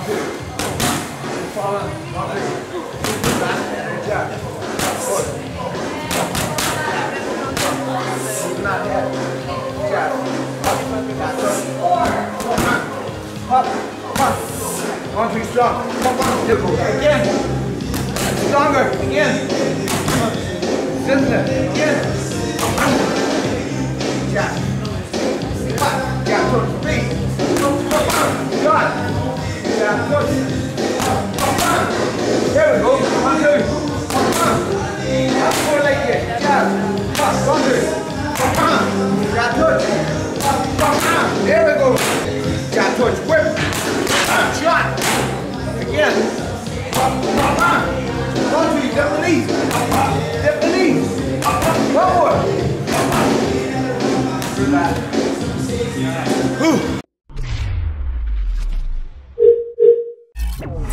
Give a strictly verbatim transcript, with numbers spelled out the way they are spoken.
One, two. Fall in. One, two. Back. Good job. Foot. Not yet. Good job. Up. Up. Up. One, two, strong. Again. Stronger. Again. Simpler. Again. Good job. Up. Yeah, touch. Three. Shot. Yeah, touch. There we go. One, two. Up four leg here. Yeah. Up. One, two. Yeah, touch. There we go. Yeah, touch. Whip. Shot. Again. One, two. Step the knees. Step the knees. One more. Do that. Whew.